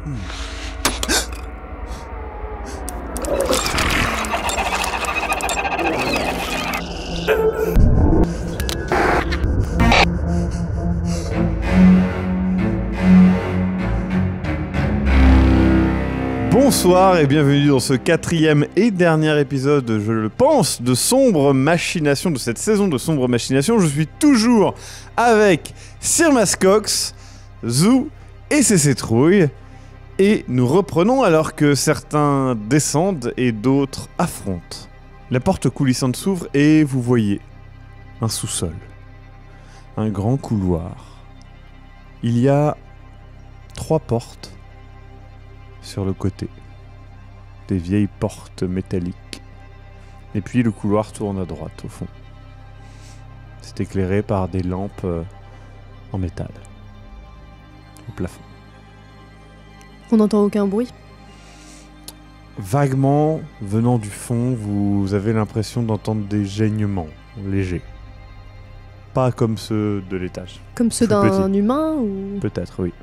Bonsoir et bienvenue dans ce 4e et dernier épisode, je le pense, de Sombre Machination, de cette saison de Sombre Machination. Je suis toujours avec Sir Mascox, Zou et CC Trouille. Et nous reprenons alors que certains descendent et d'autres affrontent. La porte coulissante s'ouvre et vous voyez un sous-sol. Un grand couloir. Il y a 3 portes sur le côté. Des vieilles portes métalliques. Et puis le couloir tourne à droite au fond. C'est éclairé par des lampes en métal. Au plafond. On n'entend aucun bruit. Vaguement, venant du fond, vous avez l'impression d'entendre des geignements légers. Pas comme ceux de l'étage. Comme ceux d'un humain ou... Peut-être, oui.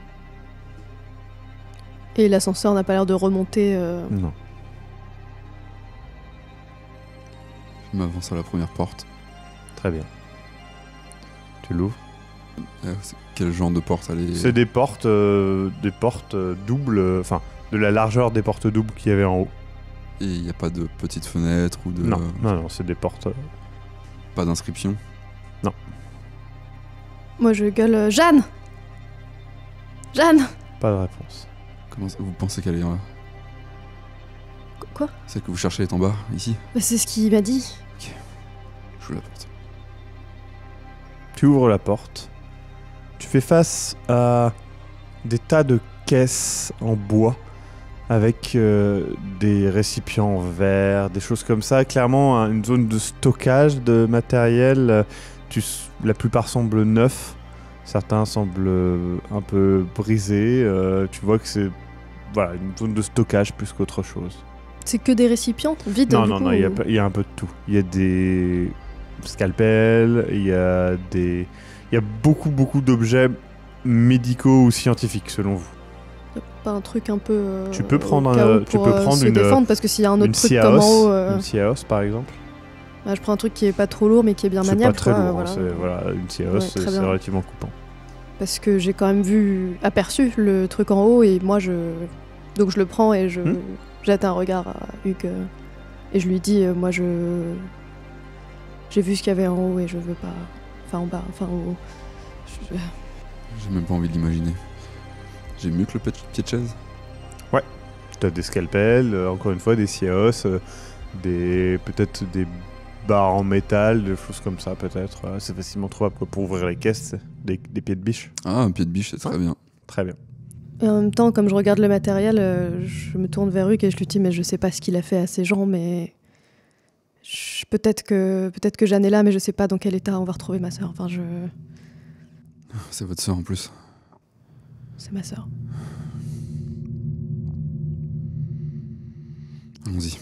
Et l'ascenseur n'a pas l'air de remonter... Non. Je m'avance à la première porte. Très bien. Tu l'ouvres. Quel genre de porte elle est... C'est des portes doubles, enfin, de la largeur des portes doubles qu'il y avait en haut. Et il n'y a pas de petites fenêtres ou de... Non, c'est des portes... Pas d'inscription? Non. Moi je gueule Jeanne. Jeanne. Pas de réponse. Comment ça, vous pensez qu'elle est là? Quoi? Celle que vous cherchez est en bas, ici? Bah, c'est ce qu'il m'a dit. Ok. J'ouvre la porte. Tu ouvres la porte. Tu fais face à des tas de caisses en bois avec des récipients en verre, des choses comme ça. Clairement, une zone de stockage de matériel. La plupart semblent neufs. Certains semblent un peu brisés. Tu vois que c'est une zone de stockage plus qu'autre chose. C'est que des récipients vides? Non, il y a un peu de tout. Il y a des scalpels, il y a beaucoup d'objets médicaux ou scientifiques selon vous. Pas un truc un peu... tu peux prendre se défendre, parce que s'il y a un autre truc Ciaos, comme en haut... une Ciaos par exemple. Bah, je prends un truc qui est pas trop lourd mais qui est bien C'est maniable. pas très lourd, voilà. Une Ciaos, Ouais, c'est bien. relativement coupant. Parce que j'ai quand même aperçu le truc en haut et moi donc je le prends et je jette un regard à Hugues et je lui dis moi j'ai vu ce qu'il y avait en haut et je veux pas... Enfin en bas, enfin en haut. J'ai même pas envie de l'imaginer. J'ai mieux que le pied de chaise? Ouais. Tu as des scalpels, encore une fois des Ciaos, peut-être des barres en métal, des choses comme ça peut-être. C'est facilement trouvable pour ouvrir les caisses, des pieds de biche. Ah, un pied de biche, c'est très bien. Très bien. Et en même temps, comme je regarde le matériel, je me tourne vers Hugues et je lui dis mais je sais pas ce qu'il a fait à ces gens, mais peut-être que Jeanne est là, mais je sais pas dans quel état on va retrouver ma sœur. Enfin, C'est votre sœur en plus. c'est ma sœur. Allons-y.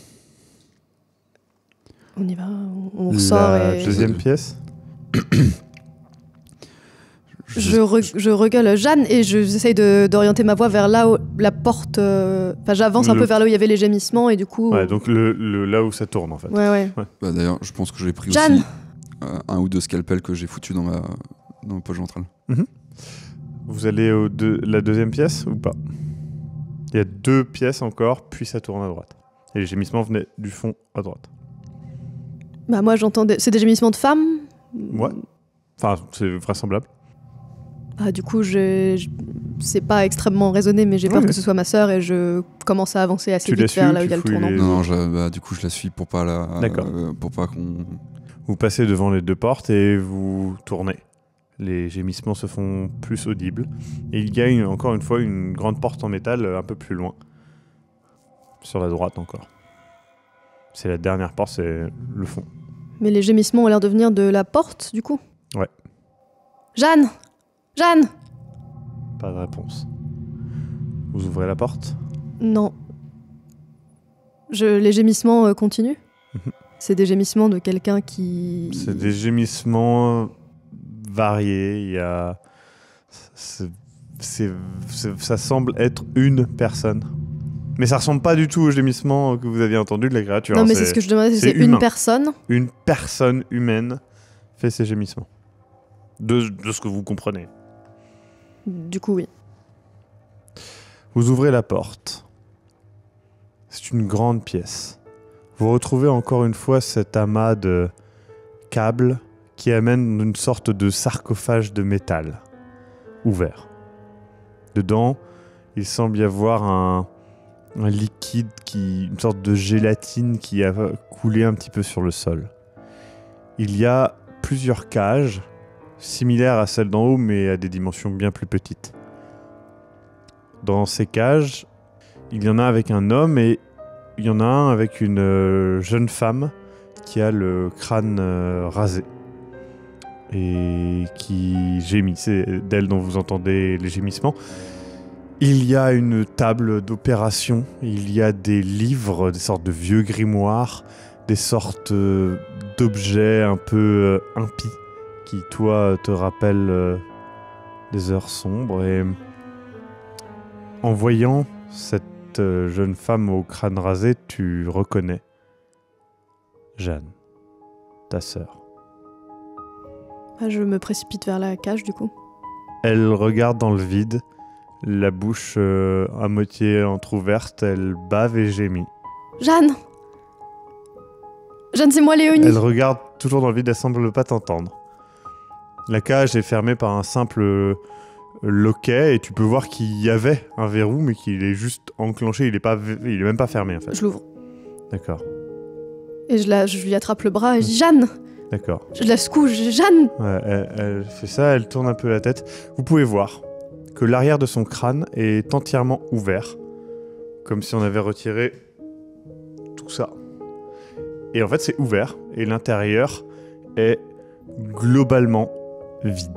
On y va, on sort et... Deuxième pièce. Je regueule Jeanne et j'essaye d'orienter ma voix vers là où la porte... Enfin, j'avance un peu vers là où il y avait les gémissements et du coup... Ouais, donc là où ça tourne en fait. Ouais. Bah, d'ailleurs, je pense que j'ai pris Jeanne aussi un ou deux scalpels que j'ai foutus dans ma poche ventrale. Vous allez la deuxième pièce ou pas? Il y a 2 pièces encore, puis ça tourne à droite. Et les gémissements venaient du fond à droite. Bah moi j'entends... C'est des gémissements de femmes? Ouais. Enfin, c'est vraisemblable. Bah du coup, c'est pas extrêmement raisonné, mais j'ai peur que ce soit ma sœur et je commence à avancer assez vite vers là où il y a le tournant. Non, du coup je la suis pour pas pour pas qu'on... Vous passez devant les 2 portes et vous tournez. Les gémissements se font plus audibles. Et il y a encore une fois une grande porte en métal un peu plus loin. Sur la droite encore. C'est la dernière porte, c'est le fond. Mais les gémissements ont l'air de venir de la porte, du coup? Ouais. Jeanne! Pas de réponse. Vous ouvrez la porte? Non. Les gémissements continuent? C'est des gémissements de quelqu'un qui... C'est des gémissements variés. C'est ça semble être une personne. Mais ça ressemble pas du tout au gémissement que vous aviez entendu de la créature. Non, mais c'est ce que je demandais, c'est humain. une personne. Une personne humaine fait ces gémissements. De ce que vous comprenez. Du coup, oui. Vous ouvrez la porte. C'est une grande pièce. Vous retrouvez encore une fois cet amas de câbles qui amène une sorte de sarcophage de métal ouvert. Dedans, il semble y avoir un liquide, une sorte de gélatine qui a coulé un petit peu sur le sol. Il y a plusieurs cages, similaires à celles d'en haut, mais à des dimensions bien plus petites. Dans ces cages, il y en a avec un homme et il y en a un avec une jeune femme qui a le crâne rasé et qui gémit. C'est d'elle dont vous entendez les gémissements. Il y a une table d'opération, il y a des livres, des sortes de vieux grimoires, des sortes d'objets un peu impies qui, toi, te rappellent des heures sombres. Et en voyant cette jeune femme au crâne rasé, tu reconnais Jeanne, ta sœur. Je me précipite vers la cage, du coup. Elle regarde dans le vide, la bouche à moitié entrouverte, elle bave et gémit. Jeanne, c'est moi, Léonie. Elle regarde toujours dans le vide, elle semble pas t'entendre. La cage est fermée par un simple loquet et tu peux voir qu'il y avait un verrou, mais qu'il est juste enclenché, il est même pas fermé en fait. Je l'ouvre. D'accord. Et je lui attrape le bras et je dis Jeanne. D'accord. Je la secoue, Jeanne. Ouais, elle fait ça, elle tourne un peu la tête. Vous pouvez voir que l'arrière de son crâne est entièrement ouvert, comme si on avait retiré tout ça. Et en fait, c'est ouvert, et l'intérieur est globalement vide.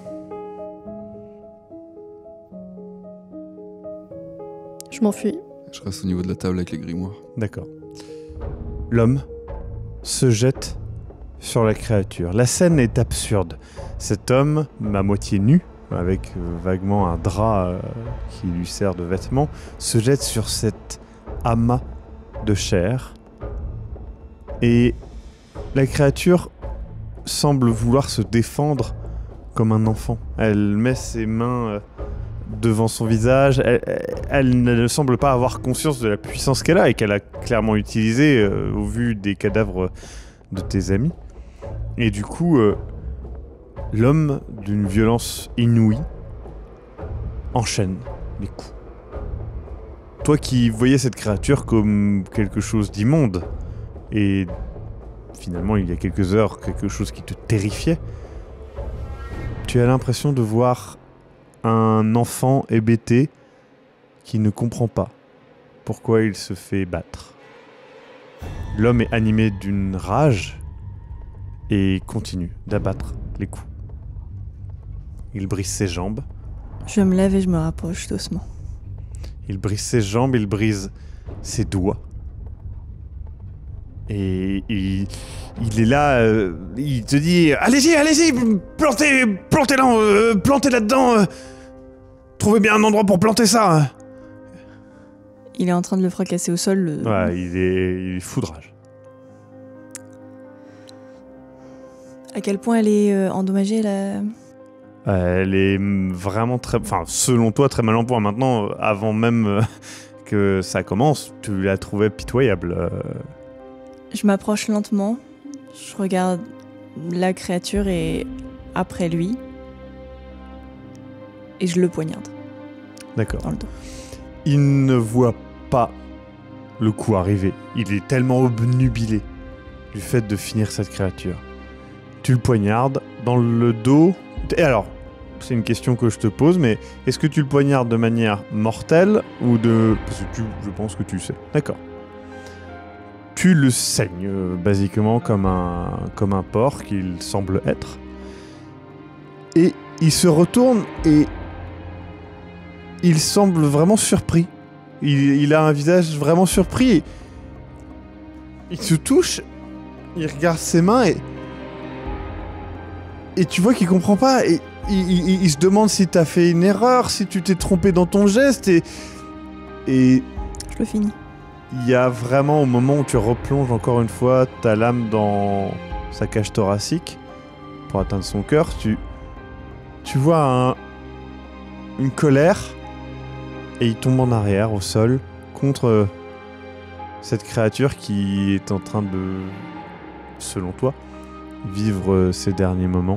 Je m'enfuis. Je reste au niveau de la table avec les grimoires. D'accord. L'homme se jette sur la créature. La scène est absurde. Cet homme, à moitié nu, avec vaguement un drap qui lui sert de vêtement, se jette sur cet amas de chair. Et la créature semble vouloir se défendre comme un enfant. Elle met ses mains devant son visage. Elle ne semble pas avoir conscience de la puissance qu'elle a et qu'elle a clairement utilisée au vu des cadavres de tes amis. Et du coup, l'homme, d'une violence inouïe, enchaîne les coups. Toi qui voyais cette créature comme quelque chose d'immonde, et finalement il y a quelques heures, quelque chose qui te terrifiait, tu as l'impression de voir un enfant hébété qui ne comprend pas pourquoi il se fait battre. L'homme est animé d'une rage et continue d'abattre les coups. Il brise ses jambes. Je me lève et je me rapproche doucement. Il brise ses jambes, il brise ses doigts. Et il est là, il te dit « Allez-y, plantez là-dedans, trouvez bien un endroit pour planter ça !» Il est en train de le fracasser au sol. Ouais, il est fou de rage. À quel point elle est endommagée, là? Elle est vraiment très... Enfin, selon toi, très mal en point. Maintenant, avant même que ça commence, tu la trouvais pitoyable. Je m'approche lentement, je regarde la créature et après lui, et je le poignarde. D'accord. Dans le dos. Il ne voit pas le coup arriver. Il est tellement obnubilé du fait de finir cette créature. Tu le poignardes dans le dos. Et alors, c'est une question que je te pose, mais est-ce que tu le poignardes de manière mortelle ou de... Parce que je pense que tu le sais. D'accord. Tu le saignes, basiquement, comme un porc qu'il semble être. Et il se retourne et il semble vraiment surpris. Il a un visage vraiment surpris. Il se touche, il regarde ses mains et Et tu vois qu'il comprend pas. Et il se demande si t'as fait une erreur, si tu t'es trompé dans ton geste. Et Je le finis. il y a vraiment, au moment où tu replonges encore une fois ta lame dans sa cage thoracique pour atteindre son cœur, tu vois une colère et il tombe en arrière au sol contre cette créature qui est en train de, selon toi, vivre ses derniers moments.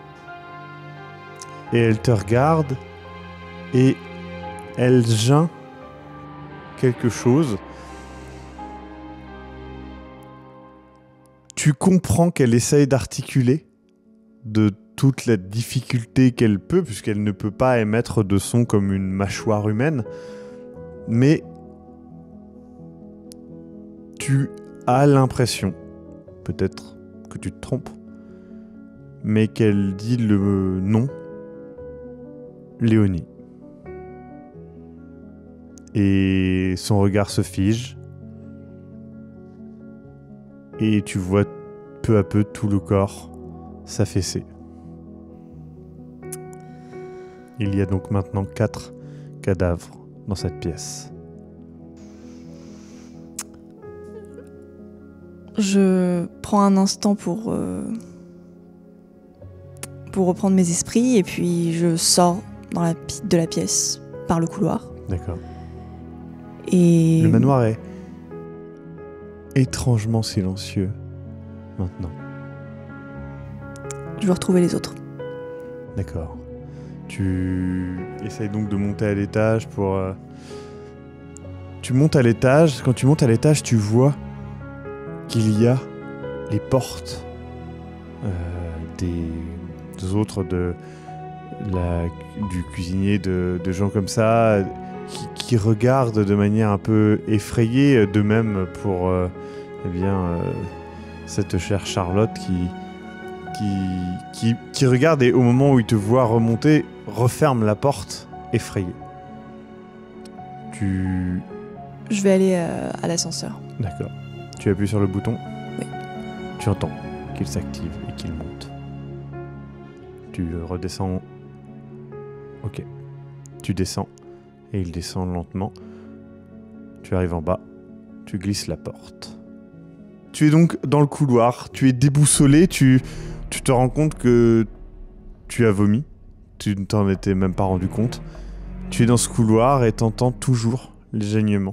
Et elle te regarde et elle geint quelque chose. Tu comprends qu'elle essaye d'articuler de toute la difficulté qu'elle peut, puisqu'elle ne peut pas émettre de son comme une mâchoire humaine. Mais tu as l'impression, peut-être que tu te trompes, mais qu'elle dit le nom Léonie. Et son regard se fige. Et tu vois peu à peu tout le corps s'affaisser. Il y a donc maintenant 4 cadavres dans cette pièce. Je prends un instant pour reprendre mes esprits et puis je sors de la pièce par le couloir. D'accord. Et Le manoir est étrangement silencieux maintenant. je veux retrouver les autres. D'accord. Tu essayes donc de monter à l'étage pour... Tu montes à l'étage. Quand tu montes à l'étage, tu vois qu'il y a les portes des autres du cuisinier, de gens comme ça, qui regardent de manière un peu effrayée, de même pour cette chère Charlotte qui regarde et au moment où il te voit remonter, referme la porte, effrayée. Je vais aller à l'ascenseur. D'accord. Tu appuies sur le bouton ? Oui. Tu entends qu'il s'active et qu'il monte. Tu redescends. Ok. Tu descends et il descend lentement. Tu arrives en bas. Tu glisses la porte. Tu es donc dans le couloir. Tu es déboussolé. Tu te rends compte que tu as vomi. Tu ne t'en étais même pas rendu compte. Tu es dans ce couloir et t'entends toujours les saignements.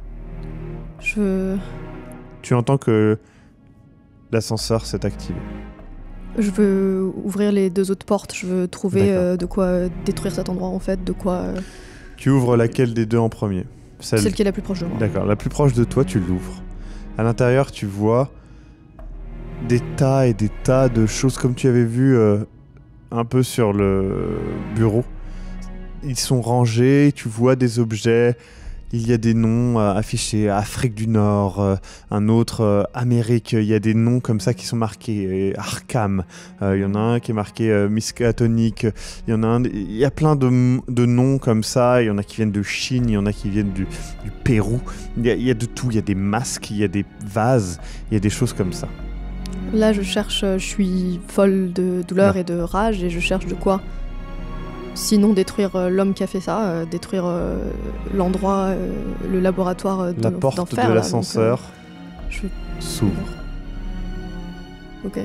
Tu entends que l'ascenseur s'est activé. Je veux ouvrir les 2 autres portes. Je veux trouver de quoi détruire cet endroit en fait. De quoi. Tu ouvres laquelle des deux en premier ? Celle qui est la plus proche de moi. D'accord, la plus proche de toi, tu l'ouvres. À l'intérieur, tu vois des tas et des tas de choses comme tu avais vu un peu sur le bureau. Ils sont rangés, tu vois des objets. Il y a des noms affichés, Afrique du Nord, un autre Amérique. Il y a des noms comme ça qui sont marqués, Arkham. Il y en a un qui est marqué Miskatonic. Il y a plein de noms comme ça. Il y en a qui viennent de Chine, il y en a qui viennent du Pérou. Il y a de tout. Il y a des masques, il y a des vases, il y a des choses comme ça. Là, je cherche, je suis folle de douleur et de rage et je cherche de quoi. Sinon, détruire l'homme qui a fait ça, détruire l'endroit, le laboratoire La porte d'enfer. de l'ascenseur je... s'ouvre. Ok.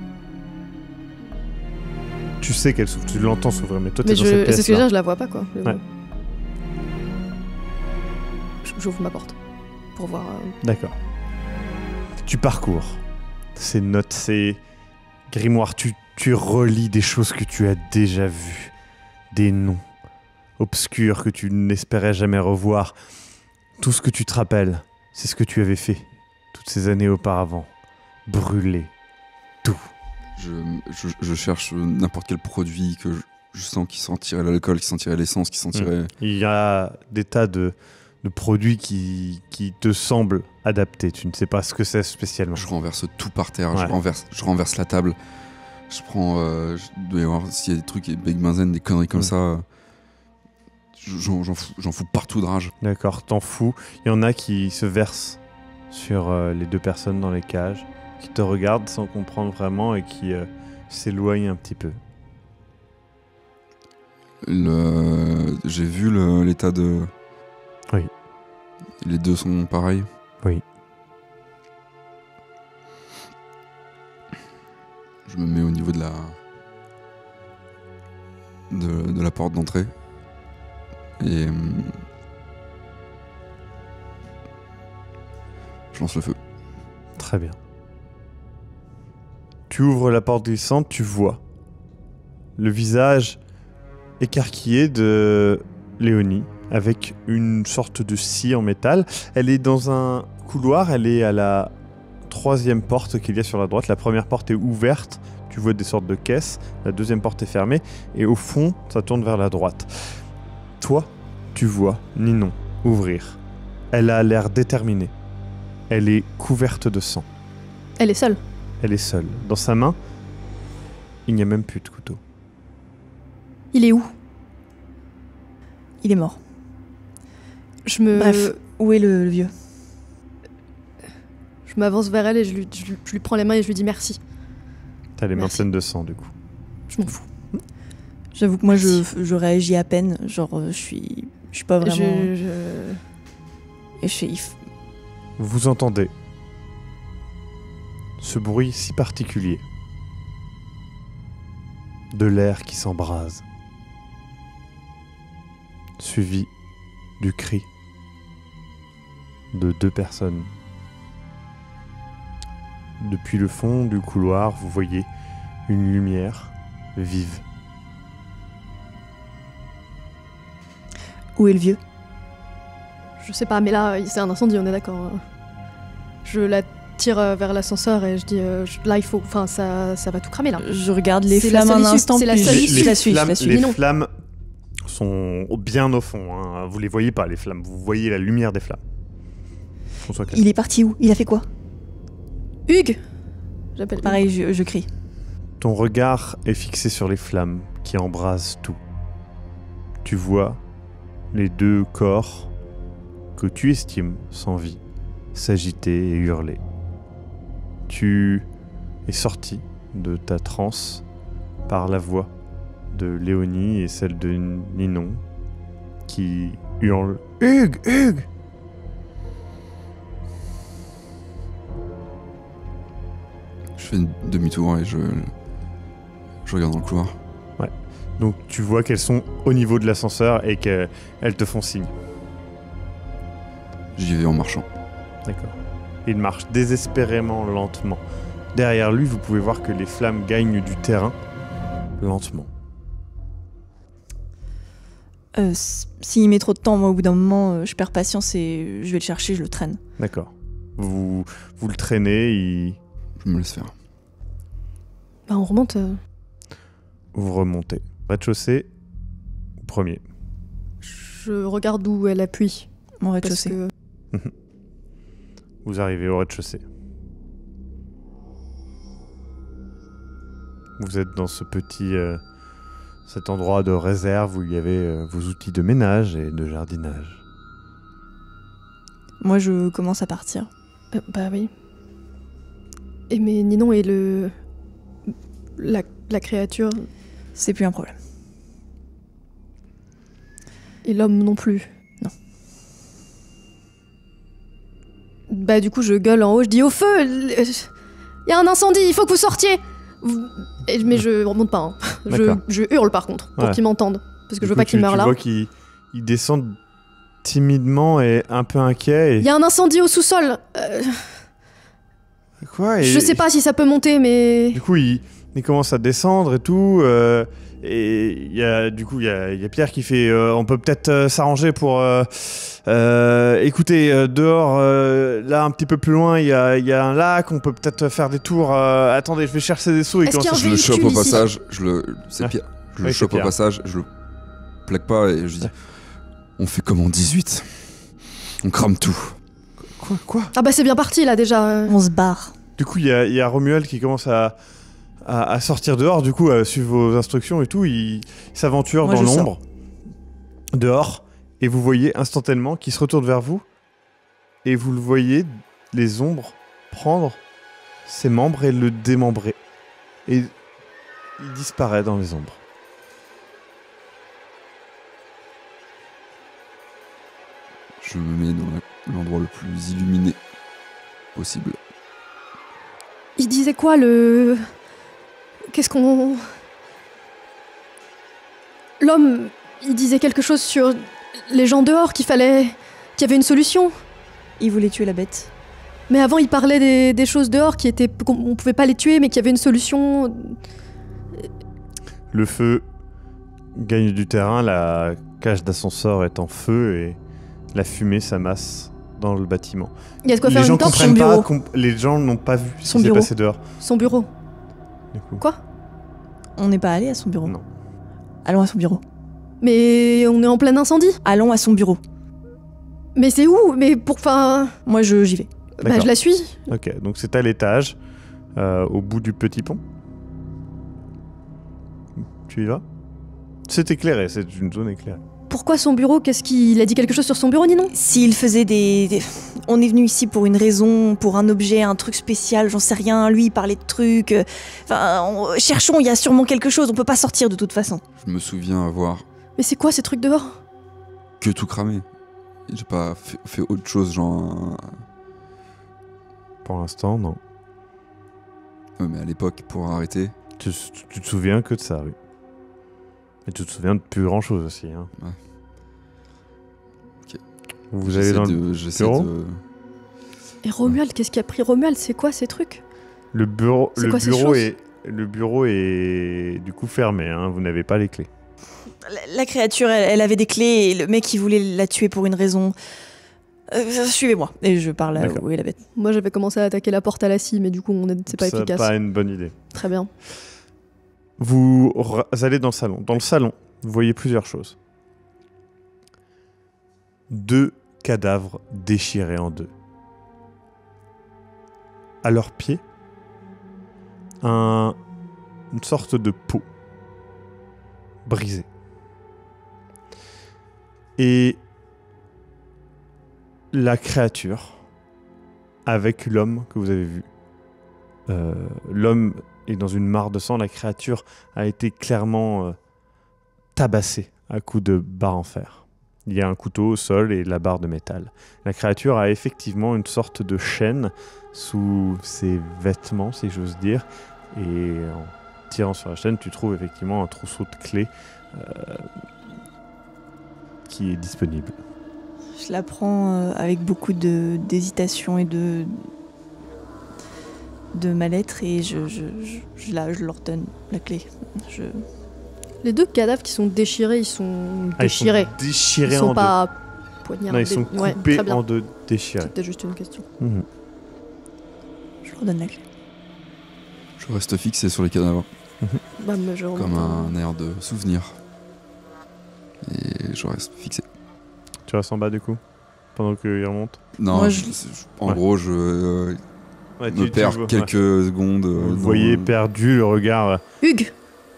Tu sais qu'elle s'ouvre, tu l'entends s'ouvrir, mais toi t'es Mais dans cette c'est ce que je veux pièce-là. dire, je la vois pas quoi. Ouais. J'ouvre ma porte pour voir. D'accord. Tu parcours ces notes, ces grimoires, tu relis des choses que tu as déjà vues, des noms obscurs que tu n'espérais jamais revoir. Tout ce que tu te rappelles, c'est ce que tu avais fait toutes ces années auparavant. Brûler tout. Je cherche n'importe quel produit que je sens qui sentirait l'alcool, qui sentirait l'essence, qui sentirait... Il y a des tas de produits qui te semblent adaptés. Tu ne sais pas ce que c'est spécialement. Je renverse tout par terre, Ouais. je renverse la table. Je prends... je dois y avoir, s'il y a des trucs, des benzen, des conneries comme ça... J'en fous partout de rage. D'accord, t'en fous. Il y en a qui se versent sur les deux personnes dans les cages, qui te regardent sans comprendre vraiment et qui s'éloigne un petit peu. J'ai vu l'état de... Oui. Les deux sont pareils. Oui. Je me mets au niveau de la porte d'entrée. Et... je lance le feu. Très bien. Tu ouvres la porte glissante, tu vois le visage écarquillé de Léonie avec une sorte de scie en métal. Elle est dans un couloir, elle est à la 3e porte qu'il y a sur la droite. La première porte est ouverte, tu vois des sortes de caisses. La 2e porte est fermée et au fond, ça tourne vers la droite. Toi, tu vois Ninon ouvrir. Elle a l'air déterminée. Elle est couverte de sang. Elle est seule. Elle est seule. Dans sa main, il n'y a même plus de couteau. Il est où? Il est mort. Bref, où est le vieux? Je m'avance vers elle et je lui prends les mains et je lui dis merci. T'as les mains Merci. pleines de sang, du coup. Je m'en fous. J'avoue que moi, je réagis à peine. Genre, je suis pas vraiment... Et je fais... Vous entendez ce bruit si particulier de l'air qui s'embrase, suivi du cri de 2 personnes. Depuis le fond du couloir, vous voyez une lumière vive. Où est le vieux? Je sais pas, mais là, c'est un incendie, on est d'accord. Je la tire vers l'ascenseur et je dis là, il faut. Enfin, ça va tout cramer là. Je regarde les C'est la flammes seule un issue, instant, c'est la puis seule je issue. la suis. Les Mais non. flammes sont bien au fond. Hein. Vous les voyez pas, les flammes. Vous voyez la lumière des flammes. Qu'on soit clair. Il est parti où? Il a fait quoi? Hugues! J'appelle. Pareil, je crie. Ton regard est fixé sur les flammes qui embrasent tout. Tu vois les 2 corps que tu estimes sans vie s'agiter et hurler. Tu es sorti de ta transe par la voix de Léonie et celle de Ninon qui hurlent « Hugues! Hugues !» Je fais une demi-tour et je regarde dans le couloir. Donc tu vois qu'elles sont au niveau de l'ascenseur et qu'elles te font signe. J'y vais en marchant. D'accord. Il marche désespérément lentement. Derrière lui, vous pouvez voir que les flammes gagnent du terrain lentement. S'il met trop de temps, moi, au bout d'un moment, je perds patience et je vais le chercher, je le traîne. D'accord. Vous le traînez, Je me laisse faire. Bah, on remonte. vous remontez. Rez-de-chaussée, premier. Je regarde où elle appuie. Mon Parce rez-de-chaussée. que Vous arrivez au rez-de-chaussée. Vous êtes dans ce petit... cet endroit de réserve où il y avait vos outils de ménage et de jardinage. Moi, je commence à partir. bah oui. Et mais Ninon et la créature C'est plus un problème. et l'homme non plus. Non. Bah du coup je gueule en haut, je dis au feu, il y a un incendie, il faut que vous sortiez. Mais je remonte pas. Hein. D'accord. Je hurle par contre pour Ouais. qu'ils m'entendent parce que Du je veux coup, pas qu'ils meurent tu là. vois qu'ils descendent timidement et un peu inquiets. Il y a un incendie au sous-sol. Quoi Je sais pas si ça peut monter, mais Du coup, il commence à descendre et tout. Et il y a Pierre qui fait on peut peut-être s'arranger pour écoutez, dehors, là un petit peu plus loin, il y a un lac, on peut peut-être faire des tours. Attendez, je vais chercher des seaux. Est-ce qu'il y a un Je le véhicule chope au ici. passage, c'est Ah. Pierre. Je Oui, le c'est chope au Pierre. passage, je le plaque pas et je dis on fait comme en 18. On crame tout. Quoi ah bah c'est bien parti là déjà. On se barre. Du coup, il y a Romuald qui commence à sortir dehors, du coup, à suivre vos instructions et tout. Il s'aventure Moi, dans je l'ombre, dehors, et vous voyez instantanément qu'il se retourne vers vous, et vous le voyez, les ombres, prendre ses membres et le démembrer. Et il disparaît dans les ombres. Je me mets dans l'endroit le plus illuminé possible. Il disait quoi, Qu'est-ce qu'on... L'homme, il disait quelque chose sur les gens dehors, qu'il y avait une solution. Il voulait tuer la bête. Mais avant, il parlait des choses dehors qu'on pouvait pas les tuer, mais qu'il y avait une solution. Le feu gagne du terrain, la cage d'ascenseur est en feu et la fumée s'amasse dans le bâtiment. Il y a de quoi Les faire gens une torche. comprennent Son pas, les gens n'ont pas vu ce Son qui s'est bureau. passé dehors. Son bureau. Du coup. Quoi? On n'est pas allé à son bureau. Non. Allons à son bureau. Mais on est en plein incendie. Allons à son bureau. Mais c'est où? Mais enfin... Moi, j'y vais. Bah, D'accord. je la suis. Ok, donc c'est à l'étage, au bout du petit pont. Tu y vas? C'est éclairé, c'est une zone éclairée. Pourquoi son bureau? Qu'est-ce qu'il a dit quelque chose sur son bureau, Ninon? S'il faisait On est venu ici pour une raison, pour un objet, un truc spécial, j'en sais rien. Lui, il parlait de trucs. Cherchons, il y a sûrement quelque chose. On peut pas sortir de toute façon. Je me souviens avoir Mais c'est quoi ces trucs dehors? que tout cramé. J'ai pas fait autre chose, genre... Pour l'instant, non. Ouais, mais à l'époque, pour arrêter... Tu te souviens que de ça, oui. Et tu te souviens de plus grand chose aussi. Hein. Ouais. Ok. Vous allez dans le bureau Et Romuald, qu'est-ce qui a pris Romuald? C'est quoi ces trucs? Le bureau, C'est quoi ces choses? le bureau est du coup fermé. Hein, vous n'avez pas les clés. La créature, elle avait des clés et le mec, il voulait la tuer pour une raison. Suivez-moi. Et je parle à D'accord. où est la bête. Moi, j'avais commencé à attaquer la porte à la scie, mais du coup, c'est pas Ça efficace. pas une bonne idée. Très bien. Vous allez dans le salon. Dans le salon, vous voyez plusieurs choses. 2 cadavres déchirés en deux. À leurs pieds, une sorte de peau brisée. Et la créature avec l'homme que vous avez vu. L'homme est dans une mare de sang. La créature a été clairement tabassée à coups de barre en fer. Il y a un couteau au sol et la barre de métal. La créature a effectivement une sorte de chaîne sous ses vêtements, si j'ose dire. Et en tirant sur la chaîne, tu trouves effectivement un trousseau de clés qui est disponible. Je la prends avec beaucoup d'hésitation et de mal-être et je leur donne la clé. Les 2 cadavres qui sont déchirés, ils sont déchirés. Ils sont déchirés Ils sont en pas deux. poignardés. Non, ils sont Ouais, coupés très bien. en deux, déchirés. C'était juste une question. Mhm. Je leur donne la clé. Je reste fixé sur les cadavres, Bah, mais je comme remonte. un air de souvenir. Et je reste fixé. Tu restes en bas du coup pendant qu'il remonte. Non, Moi, en Ouais. gros, je Ouais, me perds ouais. quelques secondes. Vous dans- voyez perdu le regard. Hugues,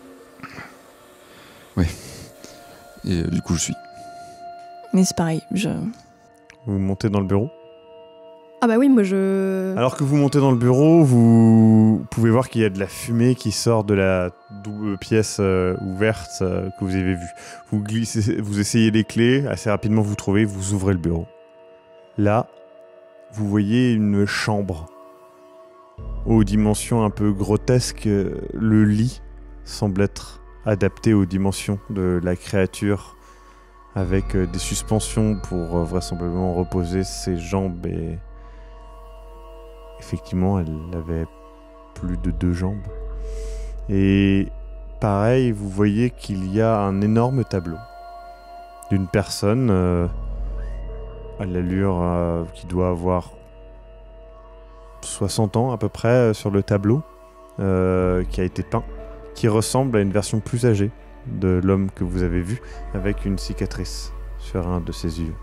Et du coup, je suis. Mais c'est pareil, Vous montez dans le bureau. ah bah oui, moi je... Alors que vous montez dans le bureau, vous pouvez voir qu'il y a de la fumée qui sort de la double pièce ouverte que vous avez vue. Vous glissez, vous essayez les clés, assez rapidement vous trouvez, vous ouvrez le bureau. Là, vous voyez une chambre aux dimensions un peu grotesques. Le lit semble être adapté aux dimensions de la créature, avec des suspensions pour vraisemblablement reposer ses jambes et... Effectivement, elle avait plus de 2 jambes. Et pareil, vous voyez qu'il y a un énorme tableau d'une personne à l'allure qui doit avoir 60 ans à peu près sur le tableau, qui a été peint, qui ressemble à une version plus âgée de l'homme que vous avez vu, avec une cicatrice sur un de ses yeux.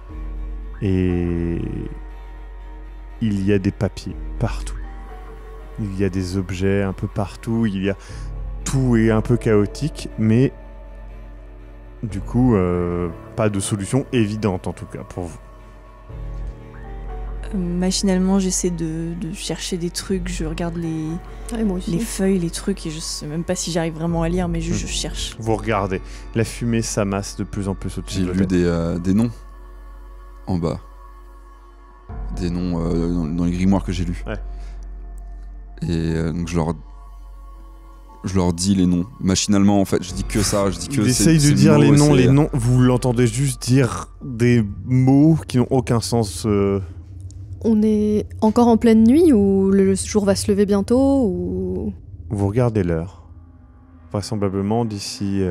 Et il y a des papiers partout. Il y a des objets un peu partout. Tout est un peu chaotique, mais du coup, pas de solution évidente en tout cas pour vous. Machinalement, j'essaie de chercher des trucs, je regarde Ouais, moi aussi. les feuilles, les trucs, et je sais même pas si j'arrive vraiment à lire, mais je cherche. Vous regardez. La fumée s'amasse de plus en plus au-dessus J'ai de lu votre tête. des noms en bas. Des noms dans les grimoires que j'ai lus. Ouais. Et donc je leur dis les noms. Machinalement, en fait, je dis que ça. Je dis que Il essaye c'est de le dire mot, les noms, c'est- les noms. Vous l'entendez juste dire des mots qui n'ont aucun sens. On est encore en pleine nuit ou le jour va se lever bientôt ou... Vous regardez l'heure. Vraisemblablement, d'ici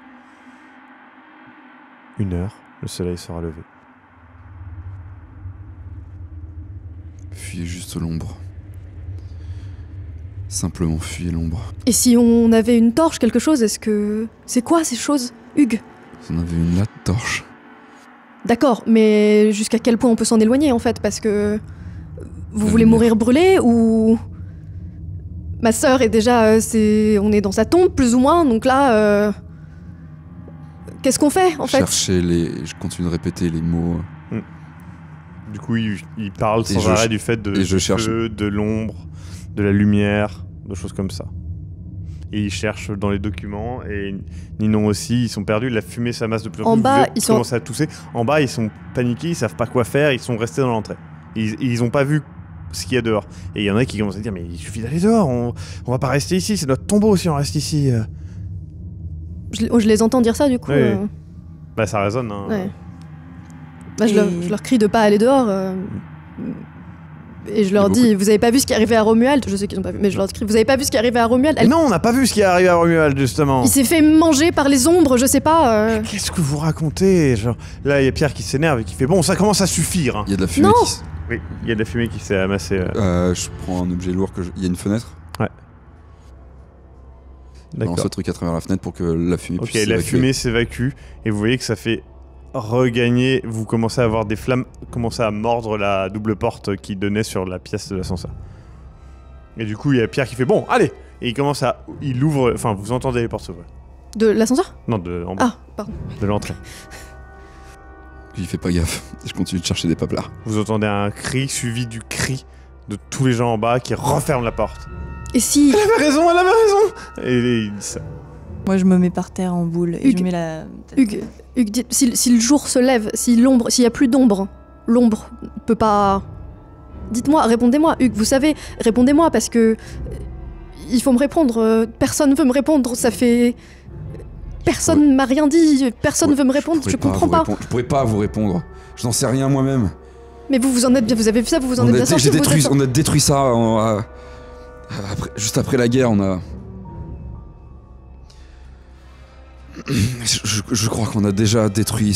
1 heure, le soleil sera levé. Fuyez juste l'ombre. Simplement fuyez l'ombre. Et si on avait une torche, quelque chose, est-ce que... C'est quoi ces choses, Hugues? Vous en avez une là de torche. D'accord, mais jusqu'à quel point on peut s'en éloigner en fait? Parce que... Vous La voulez lumière. mourir brûlé ou... Ma sœur est déjà... on est dans sa tombe, plus ou moins, donc là... Qu'est-ce qu'on fait, en fait? Cherchez les. Je continue de répéter les mots. Du coup, il parle Et sans je arrêt ch- du fait de et je du cherche- feu, de l'ombre, de la lumière, de choses comme ça. Et il cherche dans les documents, et Ninon aussi, ils sont perdus, la fumée s'amasse de plus en En plus. bas, Vous ils sont- commencez à tousser. En bas, ils sont paniqués, ils savent pas quoi faire, ils sont restés dans l'entrée. Ils ont pas vu ce qu'il y a dehors. Et il y en a qui commencent à dire, mais il suffit d'aller dehors, on va pas rester ici, c'est notre tombeau si on reste ici. Je les entends dire ça, du coup. Oui, oui. Bah ça résonne, hein. Ouais. Bah, Et- je leur crie de pas aller dehors. Et je leur Il y a dis, vous avez pas vu ce qui est arrivé à Romuald? Je sais qu'ils ont pas vu, mais je leur crie, vous avez pas vu ce qui est arrivé à Romuald? Et non, on n'a pas vu ce qui est arrivé à Romuald, justement. Il s'est fait manger par les ombres, je sais pas. Qu'est-ce que vous racontez? Genre, là, il y a Pierre qui s'énerve et qui fait, bon, ça commence à suffire. Hein. Il y a de la fumée Non. qui s- Oui, il y a de la fumée qui s'est amassée. Je prends un objet lourd Il y a une fenêtre. Je balance D'accord. le truc à travers la fenêtre pour que la fumée Ok, puisse la s'évacuer. fumée s'évacue et vous voyez que ça fait regagner. Vous commencez à avoir des flammes, commencez à mordre la double porte qui donnait sur la pièce de l'ascenseur. Et du coup, il y a Pierre qui fait bon, allez. Et il commence à, il ouvre. Enfin, vous entendez les portes s'ouvrir. De l'ascenseur? Non, en bas, Ah, pardon. de l'entrée. Puis il fait pas gaffe. Je continue de chercher des paplards. Vous entendez un cri suivi du cri de tous les gens en bas qui referment la porte. Et si... Elle avait raison, elle avait raison. Et il dit ça. Moi, je me mets par terre en boule et Hugues. je mets la. Hugues, si le jour se lève, s'il y a plus d'ombre, l'ombre peut pas... Dites-moi, répondez-moi, Hugues, vous savez, répondez-moi parce que... Il faut me répondre, personne veut me répondre, ça fait... Personne m'a rien dit, personne veut me répondre, je pourrais comprends vous pas. répondre. Je pourrais pas vous répondre. Je n'en sais rien moi-même. Mais vous en êtes bien, vous avez vu ça, vous en êtes bien sorti. J'ai vous détruit, êtes- on a détruit ça juste après la guerre. On a. Je crois qu'on a déjà détruit.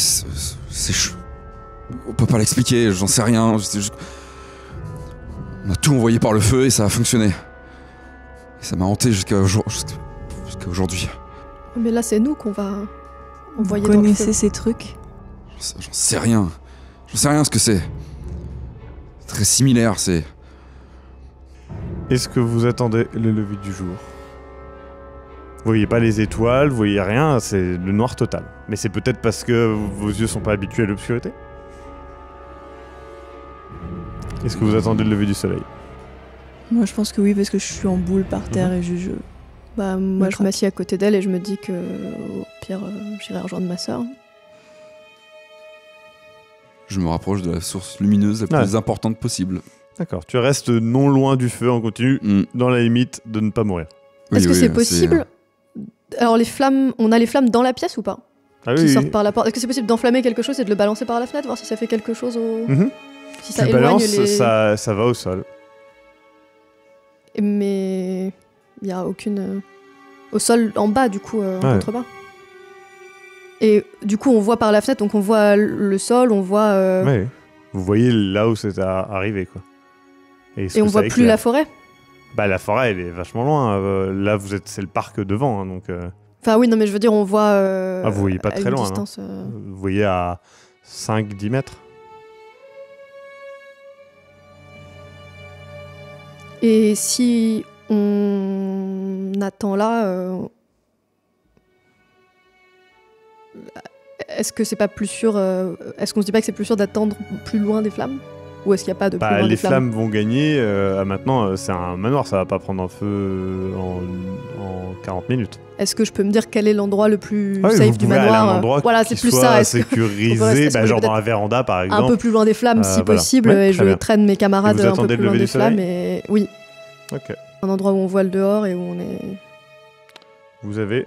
On peut pas l'expliquer. J'en sais rien. On a tout envoyé par le feu et ça a fonctionné. Et ça m'a hanté jusqu'à aujourd'hui. Mais là, c'est nous qu'on va Vous envoyer dans le connaissez feu. ces trucs? J'en sais rien. J'en sais rien ce que c'est. C'est très similaire. C'est. Est-ce que vous attendez le lever du jour? Vous voyez pas les étoiles, vous voyez rien, c'est le noir total. Mais c'est peut-être parce que vos yeux sont pas habitués à l'obscurité? Est-ce que vous attendez le lever du soleil? Moi, je pense que oui, parce que je suis en boule par terre et je. Bah, moi, Le je crack. m'assieds à côté d'elle et je me dis que, au pire, j'irai rejoindre ma sœur. Je me rapproche de la source lumineuse la plus importante possible. D'accord, tu restes non loin du feu en continu, Mm. dans la limite de ne pas mourir. Oui, Est-ce que oui, c'est possible Alors, les flammes, on a les flammes dans la pièce ou pas? Ah Qui oui, sortent oui. par la porte. Est-ce que c'est possible d'enflammer quelque chose et de le balancer par la fenêtre, voir si ça fait quelque chose au. Mhm. Si ça Tu éloigne balances, les. ça va au sol. Mais. Il y a aucune. Au sol, en bas, du coup, en Ouais. contrebas. Et du coup, on voit par la fenêtre, donc on voit le sol, on voit. Ouais. Vous voyez là où c'est arrivé, quoi. ce Et on que ça voit plus éclaire. la forêt. Bah la forêt, elle est vachement loin. Là, c'est le parc devant, hein, donc Enfin, oui, non, mais je veux dire, on voit. Ah, vous voyez pas à très une loin, distance, vous voyez à 5-10 mètres. Et si on attend là, est-ce que c'est pas plus sûr Est-ce qu'on se dit pas que c'est plus sûr d'attendre plus loin des flammes? Ou est-ce qu'il n'y a pas de plus Bah, loin les des flammes flammes vont gagner. Maintenant, c'est un manoir, ça va pas prendre en feu en 40 minutes. Est-ce que je peux me dire quel est l'endroit le plus Ah oui, safe vous du pouvez aller à manoir un endroit Voilà, qui c'est plus soit ça. Est-ce que sécurisé, est-ce que genre peut-être dans la véranda par exemple. un peu plus loin des flammes si voilà. possible, Ouais, et très je bien. traîne mes camarades Et vous un peu attendez plus le loin lever des du soleil flammes. Et oui, Ok. un endroit où on voit le dehors et où on est. Vous avez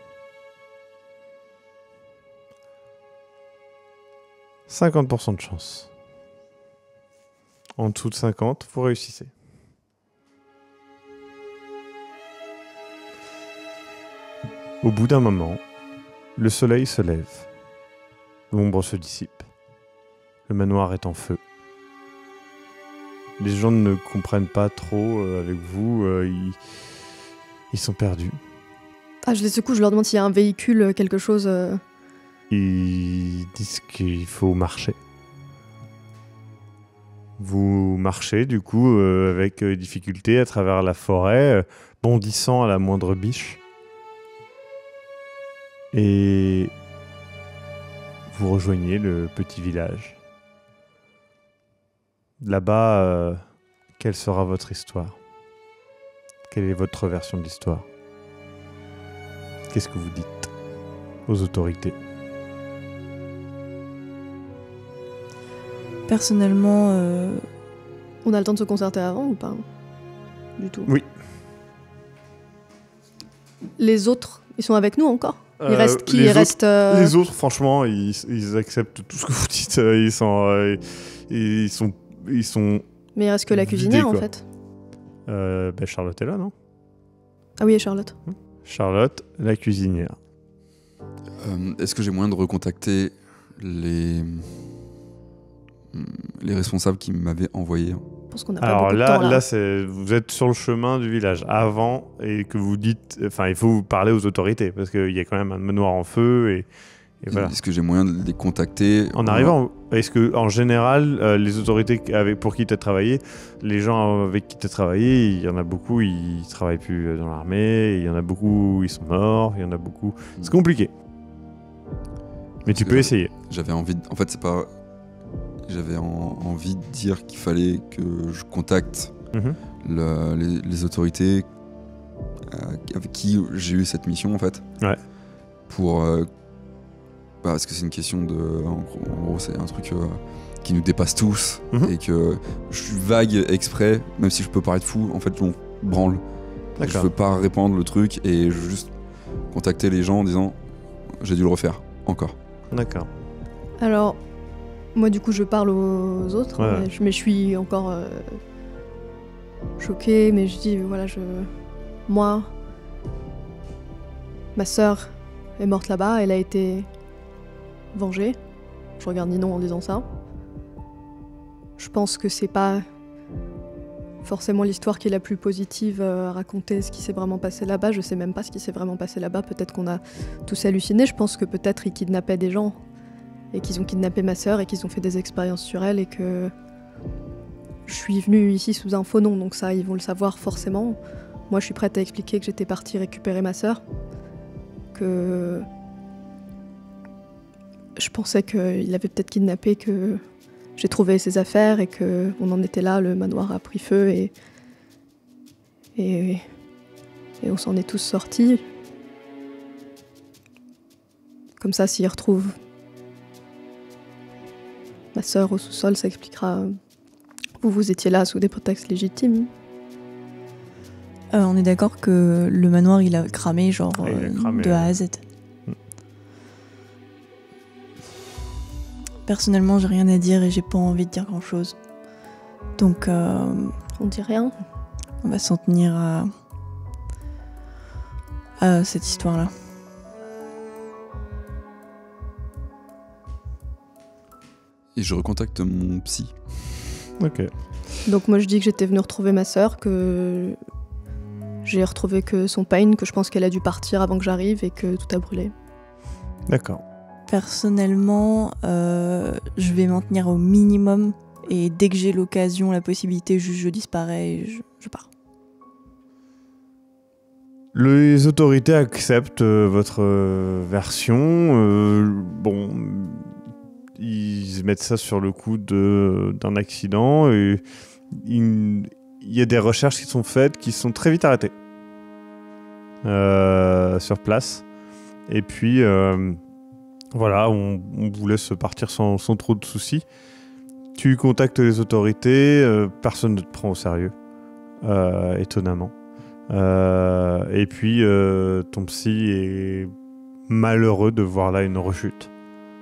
50% de chance. En dessous de 50, vous réussissez. Au bout d'un moment, le soleil se lève. L'ombre se dissipe. Le manoir est en feu. Les gens ne comprennent pas trop avec vous. Ils sont perdus. Ah, je les secoue, je leur demande s'il y a un véhicule, quelque chose. Ils disent qu'il faut marcher. Vous marchez du coup avec difficulté à travers la forêt, bondissant à la moindre biche. Et vous rejoignez le petit village. Là-bas, quelle sera votre histoire? Quelle est votre version de l'histoire? Qu'est-ce que vous dites aux autorités? Personnellement, On a le temps de se concerter avant ou pas? Du tout. Oui. Les autres, ils sont avec nous encore? Il reste qui? les Il autres- reste. Les autres, franchement, ils acceptent tout ce que vous dites. Ils sont. Mais il reste que la vidés, cuisinière en quoi. fait. Charlotte est là, non? Ah oui, et Charlotte. Charlotte, la cuisinière. Est-ce que j'ai moyen de recontacter les responsables qui m'avaient envoyé? Je pense qu'on n'a pas Alors beaucoup de là, temps là. vous êtes sur le chemin du village avant et que vous dites, enfin, il faut vous parler aux autorités parce qu'il y a quand même un manoir en feu et voilà. Est-ce que j'ai moyen de les contacter En arrivant, est-ce que en général, les autorités pour qui tu as travaillé, les gens avec qui tu as travaillé, il y en a beaucoup, ils travaillent plus dans l'armée, il y en a beaucoup, ils sont morts, il y en a beaucoup. C'est compliqué. Mais tu que peux essayer. J'avais envie en fait, c'est pas... J'avais envie de dire qu'il fallait que je contacte Mhm. les autorités avec qui j'ai eu cette mission, en fait. Ouais. Pour... parce que c'est une question de... En gros, c'est un truc qui nous dépasse tous. Mhm. Et que je suis vague exprès, même si je peux paraître fou, en fait, je m'en branle. Je D'accord. veux pas répandre le truc et je veux juste contacter les gens en disant j'ai dû le refaire, encore. D'accord. Alors, moi du coup, je parle aux autres, Ouais. mais je suis encore choquée. Mais je dis, voilà, moi, ma sœur est morte là-bas, elle a été vengée. Je regarde Ninon en disant ça. Je pense que c'est pas forcément l'histoire qui est la plus positive à raconter ce qui s'est vraiment passé là-bas. Je sais même pas ce qui s'est vraiment passé là-bas. Peut-être qu'on a tous halluciné. Je pense que peut-être ils kidnappaient des gens et qu'ils ont kidnappé ma sœur et qu'ils ont fait des expériences sur elle et que je suis venue ici sous un faux nom. Donc ça, ils vont le savoir forcément. Moi, je suis prête à expliquer que j'étais partie récupérer ma sœur, que je pensais qu'il avait peut-être kidnappé, que j'ai trouvé ses affaires et qu'on en était là, le manoir a pris feu et on s'en est tous sortis. Comme ça, s'il retrouve ma sœur au sous-sol, ça expliquera. Vous étiez là sous des prétextes légitimes. on est d'accord que le manoir il a cramé genre Ouais, il a cramé, de A à Z. Personnellement, j'ai rien à dire et j'ai pas envie de dire grand chose. Donc, On dit rien. on va s'en tenir à cette histoire-là. Et je recontacte mon psy. Ok. Donc moi je dis que j'étais venue retrouver ma sœur, que j'ai retrouvé que son pain, que je pense qu'elle a dû partir avant que j'arrive et que tout a brûlé. D'accord. Personnellement, je vais m'en tenir au minimum et dès que j'ai l'occasion, la possibilité, juste je disparais et je pars. Les autorités acceptent votre version. Bon, ils mettent ça sur le coup d'un accident et il y a des recherches qui sont faites qui sont très vite arrêtées sur place. Et puis voilà, on vous laisse partir sans trop de soucis. Tu contactes les autorités, personne ne te prend au sérieux, étonnamment. Et puis ton psy est malheureux de voir là une rechute.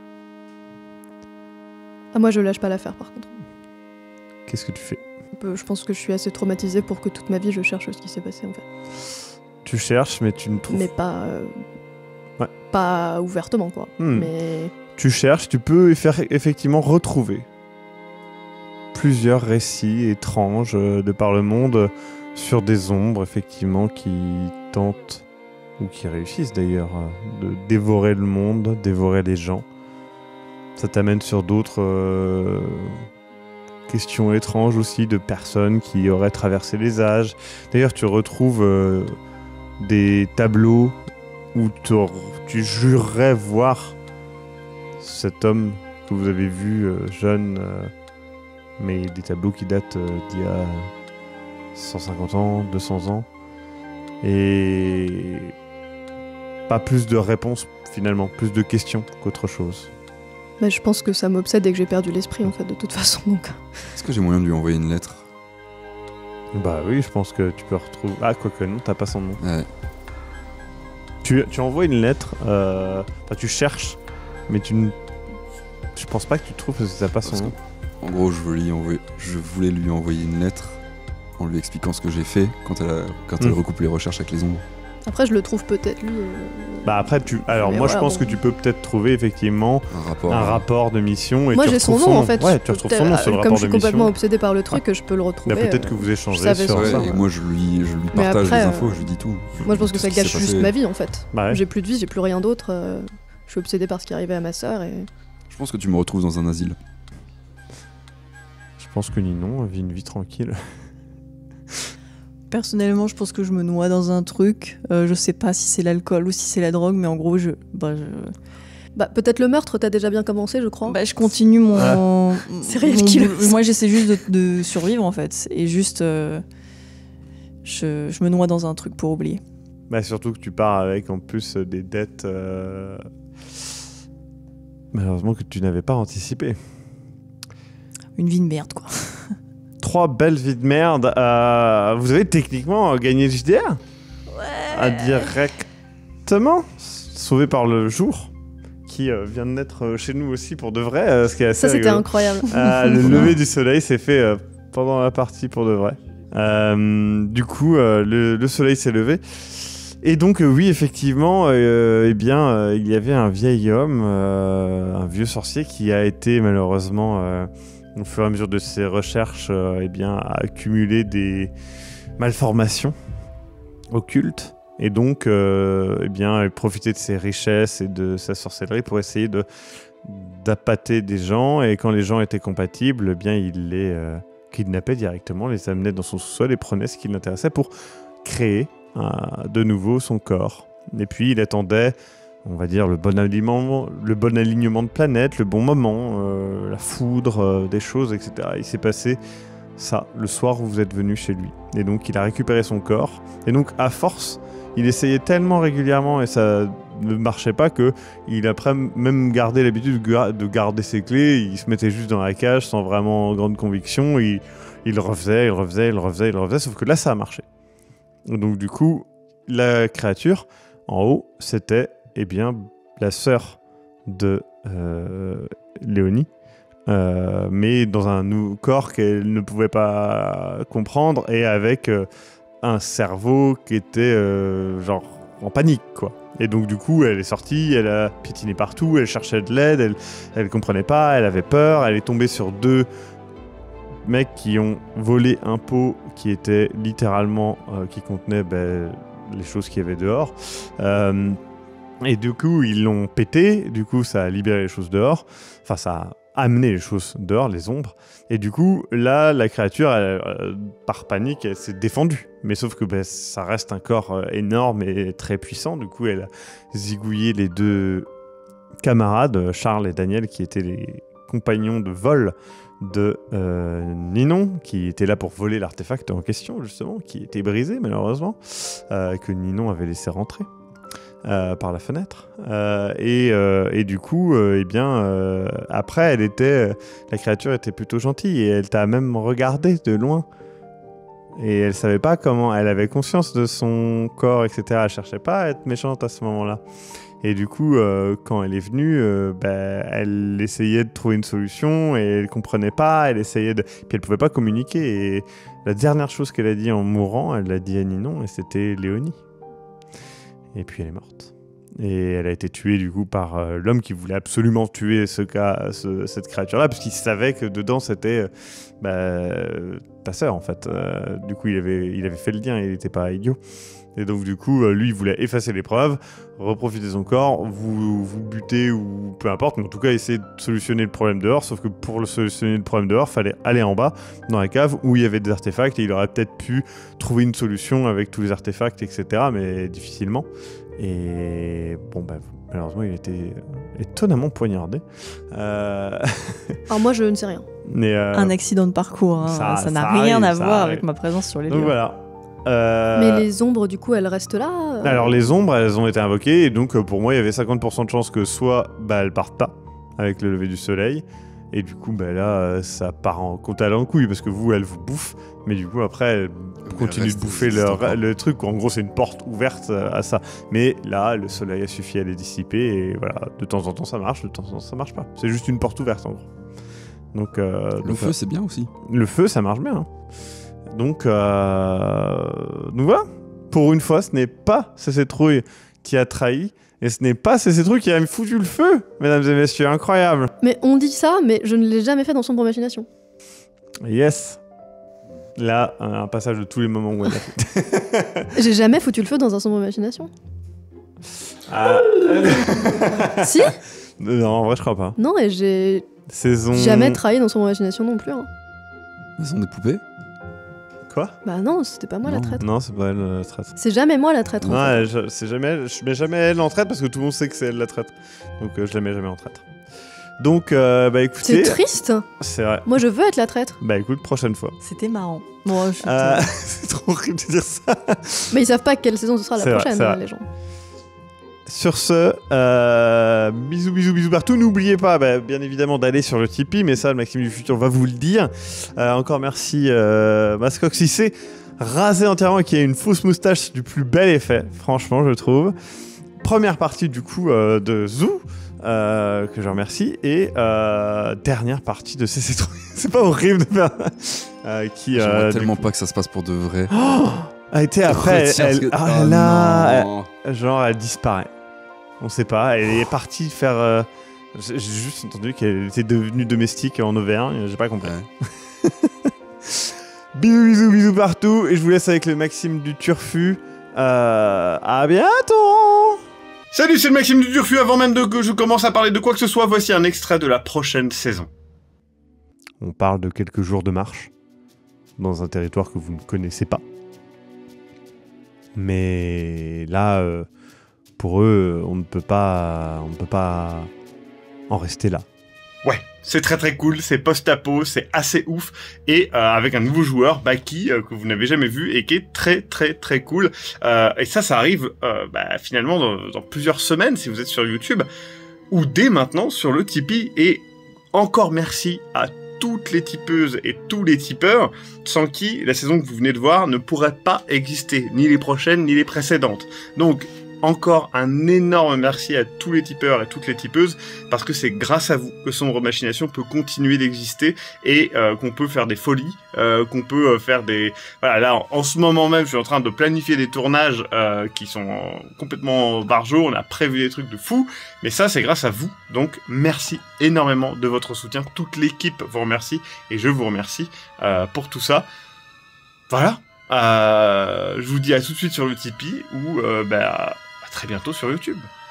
Ah, moi je lâche pas l'affaire par contre. Qu'est-ce que tu fais ? Je pense que je suis assez traumatisée pour que toute ma vie je cherche ce qui s'est passé en fait. Tu cherches mais tu ne trouves Mais pas, Ouais. pas ouvertement quoi. Mais Tu cherches, tu peux effectivement retrouver plusieurs récits étranges de par le monde sur des ombres effectivement qui tentent, ou qui réussissent d'ailleurs, de dévorer le monde, dévorer les gens. Ça t'amène sur d'autres questions étranges aussi de personnes qui auraient traversé les âges. D'ailleurs, tu retrouves des tableaux où tu jurerais voir cet homme que vous avez vu jeune, mais des tableaux qui datent d'il y a 150 ans, 200 ans. Et pas plus de réponses finalement, plus de questions qu'autre chose. bah, je pense que ça m'obsède et que j'ai perdu l'esprit en fait de toute façon donc. Est-ce que j'ai moyen de lui envoyer une lettre? Bah oui, je pense que tu peux retrouver... Ah, quoique non, t'as pas son nom. Ouais. Tu envoies une lettre, enfin tu cherches, mais je pense pas que tu trouves parce que t'as pas son Parce nom. En gros, je voulais lui envoyer une lettre en lui expliquant ce que j'ai fait quand elle recoupe les recherches avec les ombres. Après je le trouve peut-être lui. Bah après, alors Mais moi je voilà, pense bon. que tu peux peut-être trouver effectivement un rapport de mission. Et Moi tu j'ai son retrouves nom en fait. Ouais, tu retrouves son nom sur le Comme rapport je suis de mission. complètement obsédée par le truc, je peux le retrouver. Bah, peut-être que vous je échangez savais sur sur ça. Et moi, je lui Mais partage après, les infos, je lui dis tout. Moi je pense que ça Qu'est-ce qui gâche s'est juste passé ma vie en fait. Bah ouais. J'ai plus de vie, j'ai plus rien d'autre. Je suis obsédée par ce qui arrivait à ma sœur et. Je pense que tu me retrouves dans un asile. Je pense que Ninon vit une vie tranquille. Personnellement, je pense que je me noie dans un truc. Je sais pas si c'est l'alcool ou si c'est la drogue, mais en gros, Bah peut-être le meurtre, t'as déjà bien commencé je crois. je continue mon. Serial mon killer. boulot. Moi, j'essaie juste de survivre en fait. Et juste. Je me noie dans un truc pour oublier. Bah surtout que tu pars avec en plus des dettes malheureusement que tu n'avais pas anticipé. Une vie de merde, quoi. 3 belles vies de merde. Vous avez techniquement gagné le JDR. Indirectement. Sauvé par le jour, qui vient de naître chez nous aussi pour de vrai, ce qui est assez Ça c'était rigolo. incroyable. Le lever du soleil s'est fait pendant la partie pour de vrai. Du coup, le soleil s'est levé. Et donc, oui, effectivement, il y avait un vieil homme, un vieux sorcier qui a été malheureusement, au fur et à mesure de ses recherches, a accumulé des malformations occultes. Et donc, profiter de ses richesses et de sa sorcellerie pour essayer d'appâter des gens. Et quand les gens étaient compatibles, il les kidnappait directement, les amenait dans son sous-sol et prenait ce qui l'intéressait pour créer de nouveau son corps. Et puis, il attendait, on va dire, le bon alignement de planètes, le bon moment, la foudre, des choses, etc. Il s'est passé ça le soir où vous êtes venu chez lui. Et donc, il a récupéré son corps. Et donc, à force... Il essayait tellement régulièrement et ça ne marchait pas qu'il a même gardé l'habitude de garder ses clés. Il se mettait juste dans la cage sans vraiment grande conviction. Il refaisait, sauf que là, ça a marché. Donc du coup, la créature, en haut, c'était la sœur de Léonie. Mais dans un corps qu'elle ne pouvait pas comprendre et avec... un cerveau qui était en panique quoi. Et donc du coup elle est sortie, elle a piétiné partout, elle cherchait de l'aide, elle comprenait pas, elle avait peur, elle est tombée sur 2 mecs qui ont volé un pot qui était littéralement qui contenait les choses qu'il y avait dehors. Et du coup ils l'ont pété, du coup ça a libéré les choses dehors, enfin ça a amené les choses dehors, les ombres. Et du coup, là, la créature, par panique, elle s'est défendue. Mais sauf que ça reste un corps énorme et très puissant. Du coup, elle a zigouillé les 2 camarades, Charles et Daniel, qui étaient les compagnon de vol de Ninon, qui était là pour voler l'artefact en question, justement, qui était brisé, malheureusement, que Ninon avait laissé rentrer par la fenêtre. Et du coup, après, la créature était plutôt gentille, et elle t'a même regardé de loin. Et elle savait pas comment, elle avait conscience de son corps, etc. Elle cherchait pas à être méchante à ce moment-là. Et du coup, quand elle est venue, elle essayait de trouver une solution et elle comprenait pas, puis elle pouvait pas communiquer. Et la dernière chose qu'elle a dit en mourant, elle l'a dit à Ninon, et c'était Léonie. Et puis elle est morte. Et elle a été tuée du coup par l'homme qui voulait absolument tuer cette créature-là, parce qu'il savait que dedans c'était ta sœur en fait. Du coup, il avait fait le lien, il n'était pas idiot. Et donc du coup, lui, il voulait effacer les preuves, reprofiter de son corps, vous buter ou peu importe, mais en tout cas essayer de solutionner le problème dehors. Sauf que pour solutionner le problème dehors, fallait aller en bas, dans la cave, où il y avait des artefacts, et il aurait peut-être pu trouver une solution avec tous les artefacts, etc., mais difficilement. Et bon, malheureusement, il était étonnamment poignardé. Alors moi, je ne sais rien. Mais, un accident de parcours, hein. Ça n'a rien à voir avec ma présence sur les lieux. Donc voilà. Mais les ombres, du coup, elles restent là Alors les ombres, elles ont été invoquées, et donc pour moi, il y avait 50% de chances que soit elles partent pas avec le lever du soleil, et du coup, là, ça part en compte à l'encouille, parce que vous, elles vous bouffent, mais du coup, après, elles continuent de bouffer le truc. En gros, c'est une porte ouverte à ça. Mais là, le soleil a suffi à les dissiper, et voilà, de temps en temps, ça marche, de temps en temps, ça marche pas. C'est juste une porte ouverte, en gros. Donc, le feu, c'est bien aussi. Le feu, ça marche bien. Hein. Donc voilà. Pour une fois, ce n'est pas CC-Trouille qui a trahi, et ce n'est pas CC-Trouille qui a foutu le feu, mesdames et messieurs, incroyable. Mais on dit ça, mais je ne l'ai jamais fait dans Sombre Machination. Yes. Là, un passage de tous les moments où elle a fait. J'ai jamais foutu le feu dans un Sombre Machination. Si ? Non, en vrai, je crois pas. Non, et j'ai jamais trahi dans Sombre Machination non plus. Hein. Maison des poupées. Quoi ? Bah non, c'était pas moi la traître. Non, c'est pas elle la traître. C'est jamais moi la traître. Non, c'est jamais elle. Je mets jamais elle en traître parce que tout le monde sait que c'est elle la traître. Donc je la mets jamais en traître. Donc écoutez. C'est triste. C'est vrai. Moi je veux être la traître. Bah écoute, prochaine fois. C'était marrant. Bon, c'est trop horrible de dire ça. Mais ils savent pas quelle saison ce sera la prochaine, vrai. Les gens. Sur ce, bisous partout. N'oubliez pas, bien évidemment, d'aller sur le Tipeee, mais ça, le Maxime du Futur va vous le dire. Encore merci, Mascox. Il s'est rasé entièrement et qui a une fausse moustache du plus bel effet, franchement, je trouve. Première partie, du coup, de Zou, que je remercie, et dernière partie de CC3. C'est pas horrible de faire J'aimerais tellement pas que ça se passe pour de vrai. A été après, elle disparaît. On sait pas, elle est partie faire. J'ai juste entendu qu'elle était devenue domestique en Auvergne, j'ai pas compris. Ouais. bisous partout, et je vous laisse avec le Maxime du Turfu. À bientôt. Salut, c'est le Maxime du Turfu. Avant même que je commence à parler de quoi que ce soit, voici un extrait de la prochaine saison. On parle de quelques jours de marche dans un territoire que vous ne connaissez pas. Mais là, pour eux, on ne peut pas en rester là. Ouais, c'est très cool, c'est post-apo, c'est assez ouf, et avec un nouveau joueur, Baki, que vous n'avez jamais vu, et qui est très cool. Et ça arrive finalement dans plusieurs semaines, si vous êtes sur YouTube, ou dès maintenant sur le Tipeee. Et encore merci à toutes les tipeuses et tous les tipeurs, sans qui la saison que vous venez de voir ne pourrait pas exister, ni les prochaines, ni les précédentes. Donc, encore un énorme merci à tous les tipeurs et toutes les tipeuses, parce que c'est grâce à vous que Sombre Machination peut continuer d'exister, et qu'on peut faire des folies, qu'on peut faire des... Voilà, là, en ce moment même, je suis en train de planifier des tournages qui sont complètement barjots, on a prévu des trucs de fou, mais ça, c'est grâce à vous. Donc, merci énormément de votre soutien. Toute l'équipe vous remercie, et je vous remercie pour tout ça. Voilà. Je vous dis à tout de suite sur le Tipeee, ou à très bientôt sur YouTube.